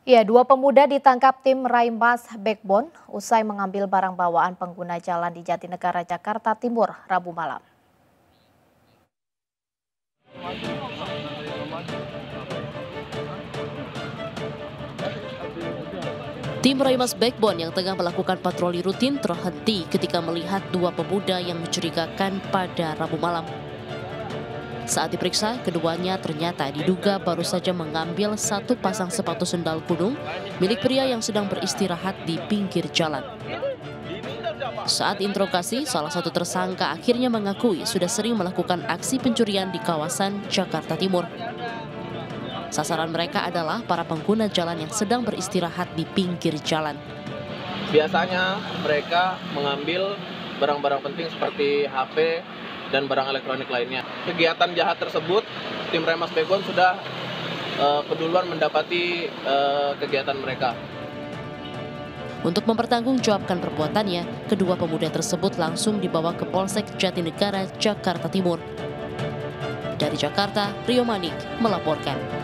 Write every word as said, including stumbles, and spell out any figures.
Ya, dua pemuda ditangkap tim Raimas Backbone usai mengambil barang bawaan pengguna jalan di Jatinegara, Jakarta Timur, Rabu malam. Tim Raimas Backbone yang tengah melakukan patroli rutin terhenti ketika melihat dua pemuda yang mencurigakan pada Rabu malam. Saat diperiksa, keduanya ternyata diduga baru saja mengambil satu pasang sepatu sendal gunung milik pria yang sedang beristirahat di pinggir jalan. Saat interogasi, salah satu tersangka akhirnya mengakui sudah sering melakukan aksi pencurian di kawasan Jakarta Timur. Sasaran mereka adalah para pengguna jalan yang sedang beristirahat di pinggir jalan. Biasanya mereka mengambil barang-barang penting seperti H P dan barang elektronik lainnya. Kegiatan jahat tersebut, tim Raimas Backbone sudah uh, keduluan mendapati uh, kegiatan mereka. Untuk mempertanggungjawabkan perbuatannya, kedua pemuda tersebut langsung dibawa ke Polsek Jatinegara, Jakarta Timur. Dari Jakarta, Rio Manik melaporkan.